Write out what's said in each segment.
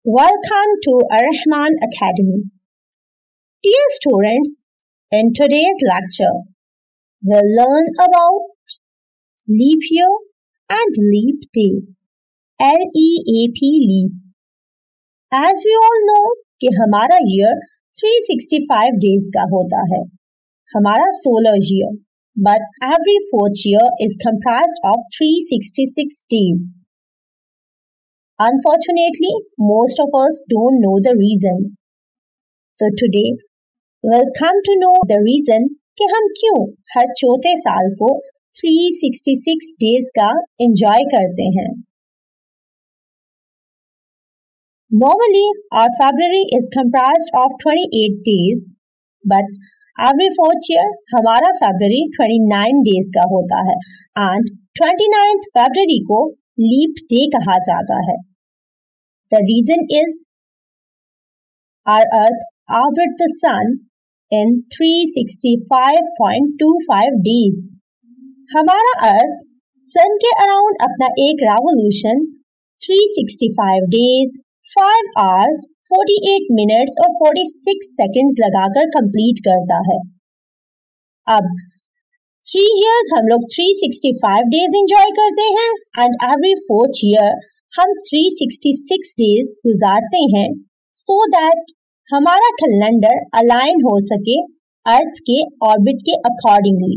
Welcome to Ar-Rahman Academy. Dear students, in today's lecture, we'll learn about leap year and leap day. LEAP leap. As we all know कि हमारा year 365 days का होता है, हमारा solar year, but every fourth year is comprised of 366 days. Unfortunately, most of us don't know the reason. So today, we'll come to know the reason कि हम क्यों हर चौथे साल को 366 days का enjoy करते हैं. Normally, our February is comprised of 28 days, but every fourth year हमारा February 29 days का होता है and 29th February को leap day कहा जाता है. The reason is our Earth orbits the Sun in 365.25 days. हमारा अर्थ सन के अराउंड अपना एक रेवोल्यूशन 365 days, 5 hours, 48 minutes और 46 seconds लगाकर कंप्लीट करता है. अब 3 years हम लोग 365 days enjoy करते हैं and every 4th year हम 366 days गुजारते हैं so that हमारा कैलेंडर अलाइन हो सके अर्थ के ऑर्बिट के accordingly.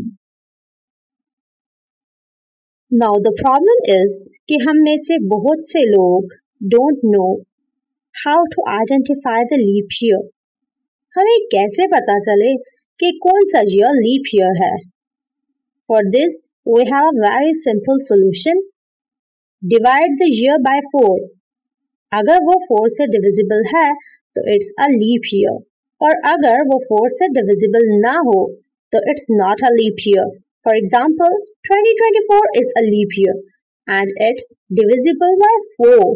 Now the problem is कि हम में से बहुत से लोग don't know how to identify the leap year. हमें कैसे पता चले कि कौन सा year leap year है? For this we have a very simple solution. Divide the year by 4. अगर वो 4 से divisible है तो it's a leap year और अगर वो 4 से divisible ना हो तो it's not a leap year. For example, 2024 is a leap year and it's divisible by 4.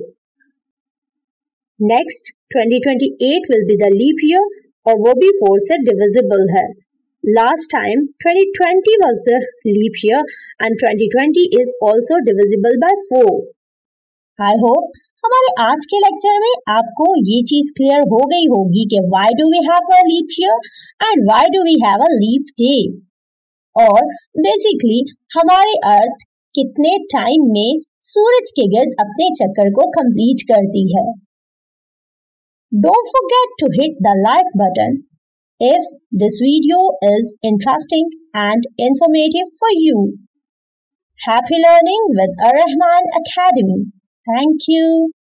Next, 2028 will be the leap year और वो भी 4 से divisible है. Last time 2020 was the leap year and 2020 is also divisible by 4. I hope हमारे आज के lecture में आपको ये चीज क्लियर हो गई होगी कि why do we have a leap year and why do we have a leap day? और बेसिकली हमारे अर्थ कितने टाइम में सूरज के गिर्द अपने चक्कर को कंप्लीट करती है. Don't forget to hit the like button if this video is interesting and informative for you. Happy learning with Ar-Rahman Academy. Thank you.